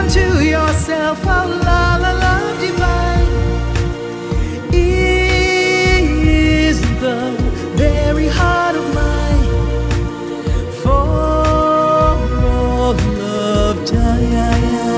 unto yourself, oh love, love divine, is the very heart of mine for all of time.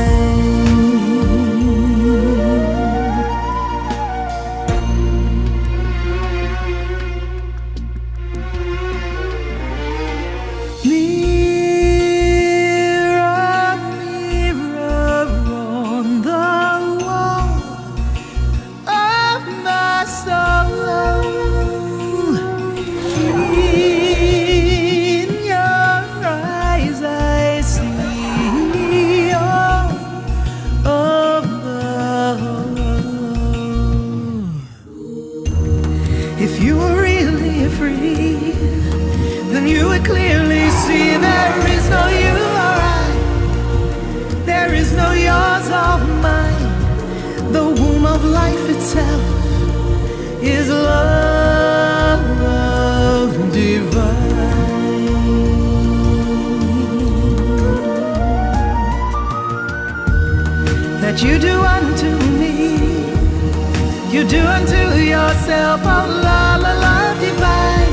Clearly see there is no you or I, there is no yours or mine. The womb of life itself is love, love divine. That you do unto me, you do unto yourself, oh love, love divine.